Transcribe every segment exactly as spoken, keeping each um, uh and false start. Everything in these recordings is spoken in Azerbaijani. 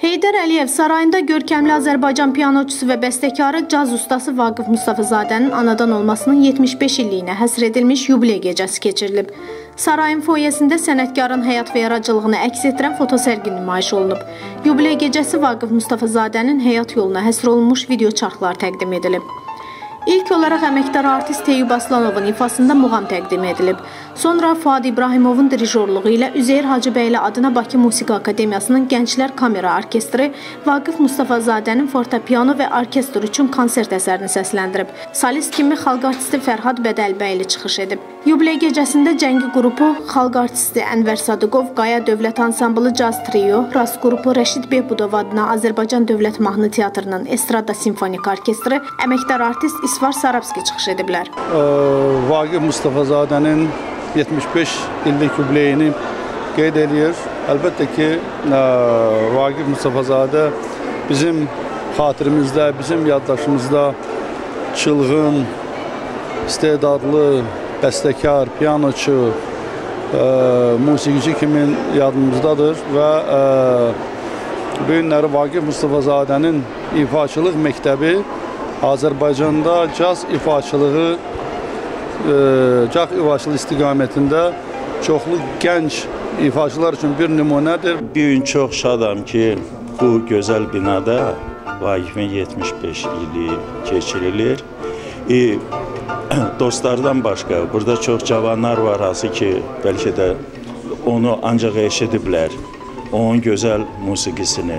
Heydər Əliyev sarayında görkəmli Azərbaycan pianoçusu və bəstəkarı caz ustası Vaqif Mustafazadənin anadan olmasının yetmiş beş illiyinə həsr edilmiş yubiley gecəsi keçirilib. Sarayın foyesində sənətkarın həyat və yaradıcılığını əks etdirən fotosərgi nümayiş olunub. Yubiley gecəsi Vaqif Mustafazadənin həyat yoluna həsr olunmuş video çarxlar təqdim edilib. İlk olaraq əməkdar artist Teyyub Aslanovun ifasında muğam təqdim edilib. Sonra Fuad İbrahimovun dirijorluğu ilə Üzeyir Hacıbəyli adına Bakı Musiqi Akademiyasının Gənclər Kamera Orkestri Vaqif Mustafazadənin fortepiano və orkestr üçün konsert əsərini səsləndirib. Solist kimi xalq artisti Fərhad Bədəlbəyli çıxış edib. Yubiley gecəsində cəngi qrupu, xalq artisti Ənvər Sadıqov, Qaya Dövlət Ansamblı Caz Trio, Rast qrupu Rəşid Behbudov adına Azərbaycan Dövlət Mahnı Teatrının Estrada Simfonik Orkestri, əməkdar artist İsvar Sarabski çıxış ediblər. Vaqif Mustafazadənin yetmiş beş illik yubileyini qeyd edir. Əlbəttə ki, Vaqif Mustafazadə bizim xatirimizdə, bizim yaddaşımızda çılğın, istedadlı, bəstəkar, pianoçu, musiqici kimi yadımızdadır və bu günləri Vaqif Mustafazadənin ifaçılıq məktəbi Azərbaycanda caz ifaçılığı, caz ifaçılığı istiqamətində çoxlu gənc ifaçılar üçün bir nümunədir. Bir gün çox şadam ki, bu gözəl binada Vaqifin yetmiş beş ili keçirilir. E, dostlardan başqa, burada çox cavanlar var, hansı ki, bəlkə də onu ancaq eşidiblər, onun gözəl musiqisini.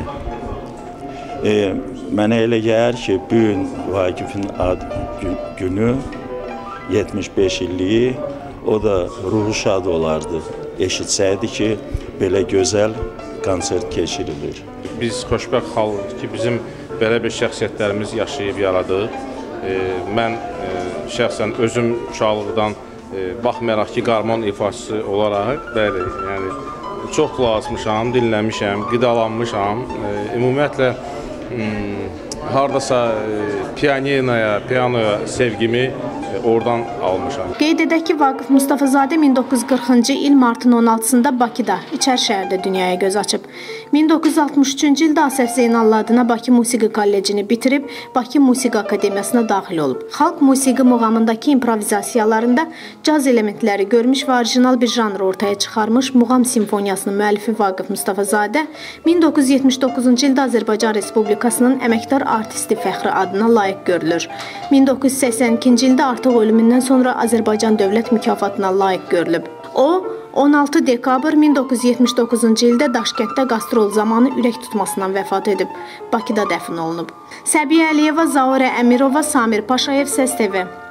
E, mənə elə gəlir ki, bu gün Vaqifin ad günü, yetmiş beş illiyi, o da ruhu şad olardı. Eşitsəydi ki, belə gözəl konsert keçirilir. Biz xoşbəxt xalqıq ki, bizim belə bir şəxsiyyətlərimiz yaşayıb yaradıq. E, mən e, şəxsən özüm uşaqlıqdan e, baxmayaraq ki, qarmon ifaçısı olaraq, bəli, yəni çox qulaq asmışam, dinləmişəm, qidalanmışam. E, ümumiyyətlə, hmm, hardasa e, pianinoya, pianoya sevgimi oradan almışam. Qeyd edək ki, Vaqif Mustafazadə min doqquz yüz qırxıncı il martın on altısında Bakıda, İçərişəhərdə dünyaya göz açıb. min doqquz yüz altmış üçüncü ildə Asəf Zeynallı adına Bakı Musiqi Kollecini bitirib, Bakı Musiqi Akademiyasına daxil olub. Xalq musiqi muğamındakı improvizasiyalarında caz elementləri görmüş və orijinal bir janr ortaya çıxarmış muğam simfoniyasının müəllifi Vaqif Mustafazadə min doqquz yüz yetmiş doqquzuncu ildə Azərbaycan Respublikasının əməkdar artisti fəxri adına layiq görülür. min doqquz yüz səksən ikinci ildə artıq ölümündən sonra Azərbaycan Dövlət mükafatına layiq görülüb. O, on altı dekabr min doqquz yüz yetmiş doqquzuncu ildə Daşkənddə qastrol zamanı ürək tutmasından vəfat edib. Bakıda dəfn olunub. Səbiyyə Əliyeva, Zaurə Əmirova, Samir Paşayev, Səs T V.